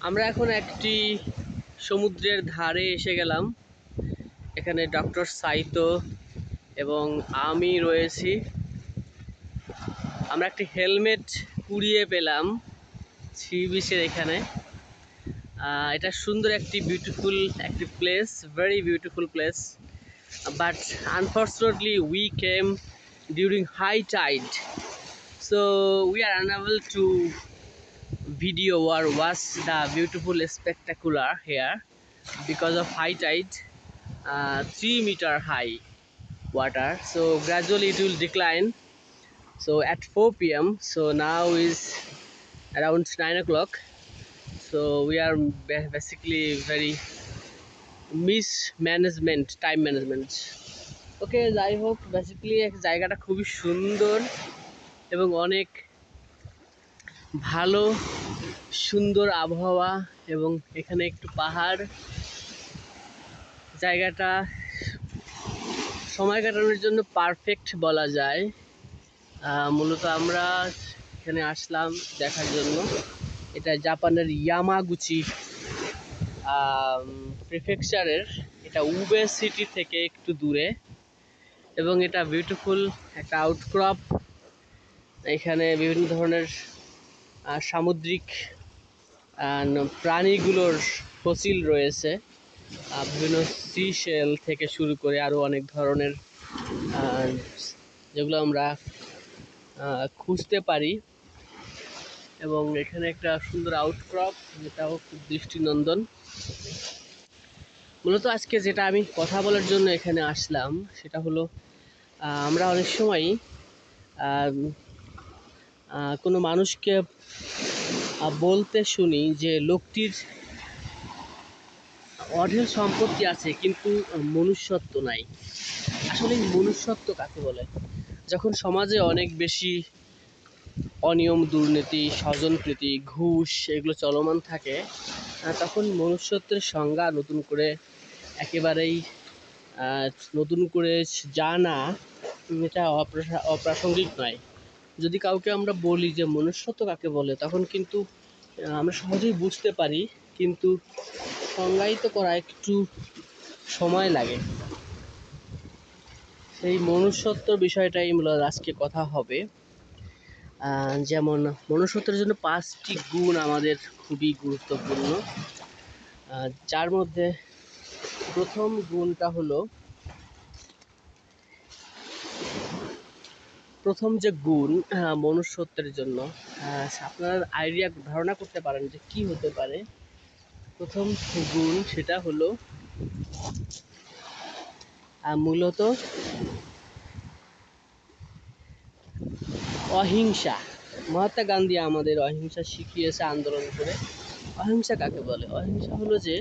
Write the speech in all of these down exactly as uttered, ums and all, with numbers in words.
আমরা এখন একটি সমুদ্রের ধারে এসে গেলাম। এখানে ডক্টর সাইতো এবং আমি রয়েছি। আমরা একটি হেলমেট কুড়িয়ে পেলাম সি বিচের এখানে। এটা সুন্দর একটি বিউটিফুল একটি place, very beautiful place, but unfortunately we came during high tide, so we are unable to video or watch the beautiful spectacular here because of high tide, uh, three meter high water, so gradually it will decline. So at four p m so now is around nine o'clock, so we are basically very mismanagement, time management. Okay, যাই হোক, basically জায়গাটা খুবই সুন্দর এবং অনেক ভালো, সুন্দর আবহাওয়া এবং এখানে একটু পাহাড়। জায়গাটা সময় কাটানোর জন্য পারফেক্ট বলা যায়। মূলত আমরা এখানে আসলাম দেখার জন্য। এটা জাপানের ইয়ামাগুচি প্রিফেকচারের, এটা উবে সিটি থেকে একটু দূরে এবং এটা বিউটিফুল একটা আউটক্রপ। এখানে বিভিন্ন ধরনের সামুদ্রিক প্রাণীগুলোর ফসিল রয়েছে, বিভিন্ন সি শেল থেকে শুরু করে আরও অনেক ধরনের, যেগুলো আমরা খুঁজতে পারি। এবং এখানে একটা সুন্দর আউটক্রপ, যেটাও খুব দৃষ্টিনন্দন। মূলত আজকে যেটা আমি কথা বলার জন্য এখানে আসলাম সেটা হলো, আমরা অনেক সময়ই কোনো মানুষকে বলতে শুনি যে লোকটির অঢেল সম্পত্তি আছে কিন্তু মনুষ্যত্ব নাই। আসলে মনুষ্যত্ব কাকে বলে? যখন সমাজে অনেক বেশি অনিয়ম, দুর্নীতি, স্বজনপ্রীতি, ঘুষ এগুলো চলমান থাকে, তখন মনুষ্যত্বের সংজ্ঞা নতুন করে একেবারেই নতুন করে জানা এটা অপ্রাসঙ্গিক নয়। যদি কাউকে আমরা বলি যে মনুষ্যত্ব কাকে বলে, তখন কিন্তু আমরা সহজেই বুঝতে পারি, কিন্তু সংজ্ঞায়িত করা একটু সময় লাগে। সেই মনুষ্যত্ব বিষয়টাই মূলত আজকে কথা হবে। যেমন মনুষ্যত্বের জন্য পাঁচটি গুণ আমাদের খুবই গুরুত্বপূর্ণ, যার মধ্যে প্রথম গুণটা হলো, প্রথম যে গুণ মনুষ্যত্বের জন্য, আপনারা আইডিয়া ধারণা করতে পারেন যে কি হতে পারে। প্রথম গুণ সেটা হলো মূলত অহিংসা। মহাত্মা গান্ধী আমাদের অহিংসা শিখিয়েছে আন্দোলন করে। অহিংসা কাকে বলে? অহিংসা হলো যে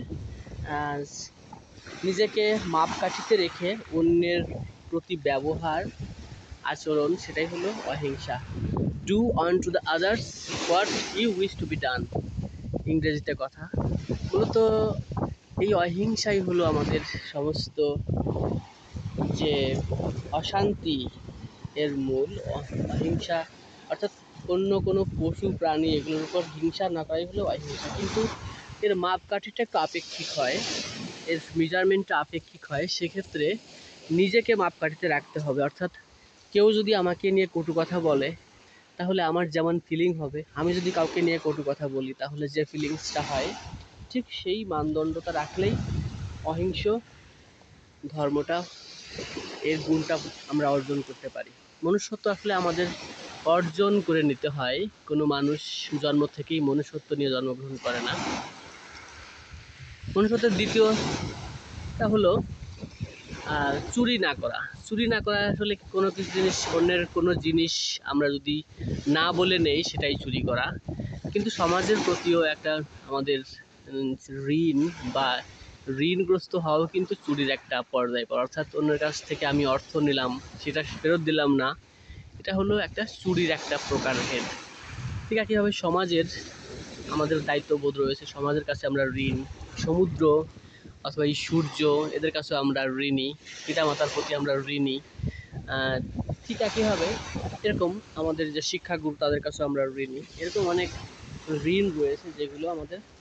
নিজেকে মাপকাঠিতে রেখে অন্যের প্রতি ব্যবহার, আচরণ, সেটাই হলো অহিংসা। Do on to the others what you wish to be done, ইংরেজিতে কথা। মূলত এই অহিংসাই হলো আমাদের সমস্ত যে অশান্তি এর মূল। অহিংসা অর্থাৎ অন্য কোনো পশু প্রাণী এগুলোর উপর হিংসা না করাই হলো অহিংসা। কিন্তু এর মাপকাঠিটা একটু আপেক্ষিক হয়, এর মেজারমেন্টটা আপেক্ষিক হয়। সেক্ষেত্রে নিজেকে মাপকাঠিতে রাখতে হবে। অর্থাৎ কেউ যদি আমাকে নিয়ে কটু কথা বলে, তাহলে আমার যেমন ফিলিং হবে, আমি যদি কাউকে নিয়ে কটু কথা বলি তাহলে যে ফিলিংসটা হয়, ঠিক সেই মানদণ্ডটা রাখলেই অহিংস ধর্মটা, এর গুণটা আমরা অর্জন করতে পারি। মনুষ্যত্ব আসলে আমাদের অর্জন করে নিতে হয়। কোনো মানুষ জন্ম থেকেই মনুষ্যত্ব নিয়ে জন্মগ্রহণ করে না। মনুষ্যত্বের দ্বিতীয়টা হলো চুরি না করা। চুরি না করা আসলে কোনো কিছু জিনিস, অন্যের কোনো জিনিস আমরা যদি না বলে নেই, সেটাই চুরি করা। কিন্তু সমাজের প্রতিও একটা আমাদের ঋণ বা ঋণগ্রস্ত হওয়াও কিন্তু চুরির একটা পর্যায় পড়ে। অর্থাৎ অন্যের কাছ থেকে আমি অর্থ নিলাম, সেটা ফেরত দিলাম না, এটা হলো একটা চুরির একটা প্রকারভেদ। ঠিক একইভাবে সমাজের আমাদের দায়িত্ববোধ রয়েছে। সমাজের কাছে আমরা ঋণ, সমুদ্র অথবা এই সূর্য, এদের কাছেও আমরা ঋণী, পিতামাতার প্রতি আমরা ঋণী। ঠিক একইভাবে এরকম আমাদের যে শিক্ষাগুরু, তাদের কাছেও আমরা ঋণী। এরকম অনেক ঋণ রয়েছে যেগুলো আমাদের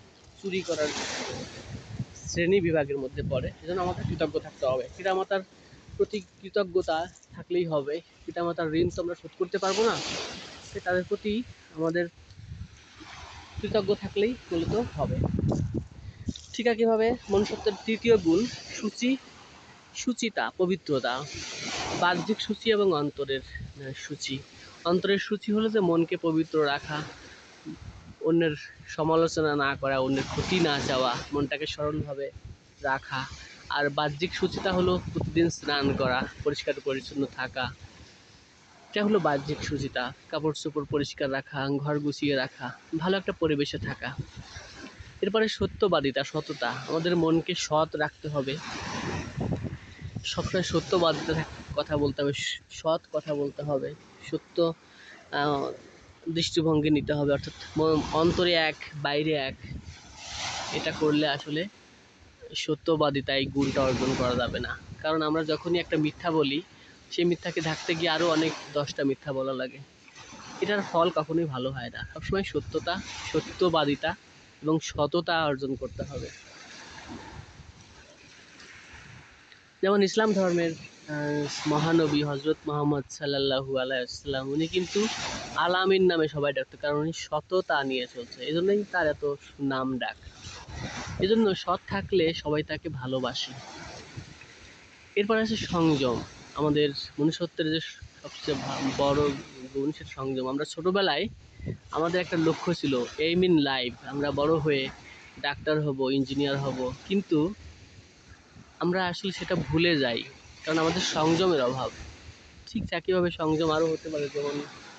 চুরি করার শ্রেণী বিভাগের মধ্যে পড়ে। সেজন্য আমাদের কৃতজ্ঞ থাকতে হবে। পিতামাতার প্রতি কৃতজ্ঞতা থাকলেই হবে। পিতামাতার ঋণ তো আমরা শোধ করতে পারবো না, তাদের প্রতি আমাদের কৃতজ্ঞ থাকলেই মূলত হবে। ঠিক একইভাবে মনুষ্যত্বের তৃতীয় গুণ সূচি সুচিতা, পবিত্রতা, বাহ্যিক সূচি এবং অন্তরের সূচি। অন্তরের সূচি হলো যে মনকে পবিত্র রাখা, অন্যের সমালোচনা না করা, অন্যের ক্ষতি না চাওয়া, মনটাকে সরলভাবে রাখা। আর বাহ্যিক সূচিতা হলো প্রতিদিন স্নান করা, পরিষ্কার পরিচ্ছন্ন থাকা। এটা হলো বাহ্যিক সূচিতা। কাপড় চোপড় পরিষ্কার রাখা, ঘর গুছিয়ে রাখা, ভালো একটা পরিবেশে থাকা। এরপরে সত্যবাদিতা, সততা। আমাদের মনকে সৎ রাখতে হবে, সবসময় সত্যবাদিতার কথা বলতে হবে, সৎ কথা বলতে হবে, সত্য দৃষ্টিভঙ্গি নিতে হবে। অর্থাৎ অন্তরে এক বাইরে এক, এটা করলে আসলে সত্যবাদিতা এই গুণটা অর্জন করা যাবে না। কারণ আমরা যখনই একটা মিথ্যা বলি, সেই মিথ্যাকে ঢাকতে গিয়ে আরও অনেক দশটা মিথ্যা বলা লাগে। এটার ফল কখনোই ভালো হয় না। সবসময় সত্যতা, সত্যবাদিতা এবং সততা অর্জন করতে হবে। যেমন ইসলাম ধর্মের মহানবী হজরত মোহাম্মদ সাল্লাল্লাহু আলাইহি ওয়াসাল্লাম, উনি কিন্তু আল-আমিন নামে সবাই ডাকতো, কারণ উনি সততা নিয়ে চলছে, এই জন্যই তার এত নাম ডাক। এই জন্য সৎ থাকলে সবাই তাকে ভালোবাসে। এরপর আছে সংযম। আমাদের মনুষ্যত্বের যে সবচেয়ে বড় গুণ সেটা সংযম। আমরা ছোটোবেলায় আমাদের একটা লক্ষ্য ছিল, এইম ইন লাইফ, আমরা বড় হয়ে ডাক্তার হব, ইঞ্জিনিয়ার হব, কিন্তু আমরা আসলে সেটা ভুলে যাই, কারণ আমাদের সংযমের অভাব। ঠিক একইভাবে সংযম আরও হতে পারে, যেমন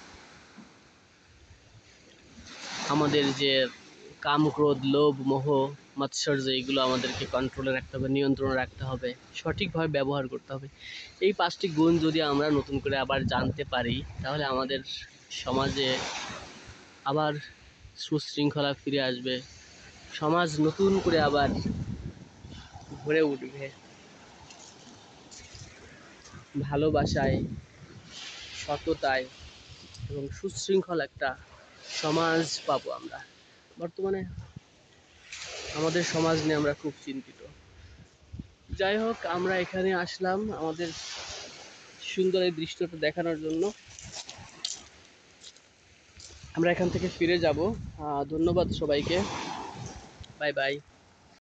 আমাদের যে কাম, ক্রোধ, লোভ, মোহ, মাৎসর্য, এইগুলো আমাদেরকে কন্ট্রোলে রাখতে হবে, নিয়ন্ত্রণে রাখতে হবে, সঠিকভাবে ব্যবহার করতে হবে। এই পাঁচটি গুণ যদি আমরা নতুন করে আবার জানতে পারি, তাহলে আমাদের সমাজে আবার সুশৃঙ্খলা ফিরে আসবে, সমাজ নতুন করে আবার ভরে উঠবে ভালোবাসায়, সততায় এবং সুশৃঙ্খল একটা সমাজ পাবো আমরা। বর্তমানে আমাদের সমাজ নিয়ে আমরা খুব চিন্তিত। যাই হোক, আমরা এখানে আসলাম আমাদের সুন্দর এই দৃশ্যটা দেখানোর জন্য। আমরা এখান থেকে ফিরে যাব। ধন্যবাদ সবাইকে, বাই বাই।